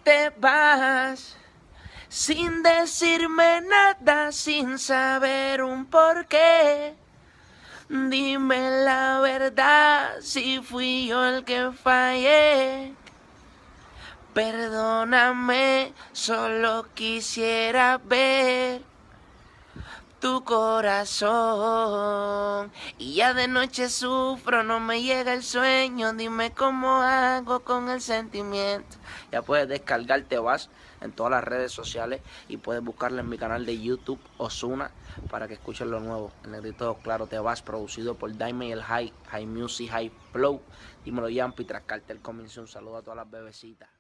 te vas sin decirme nada, sin saber un porqué. Dime la verdad, si fui yo el que fallé. Perdóname, solo quisiera ver tu corazón. Y ya de noche sufro, no me llega el sueño. Dime cómo hago con el sentimiento. Ya puedes descargarte, vas en todas las redes sociales y puedes buscarla en mi canal de YouTube, Ozuna, para que escuches lo nuevo. El negrito claro te vas, producido por Diamond y el High Music, High Flow. Dímelo, Yampi, tras cartel comienza. Un saludo a todas las bebecitas.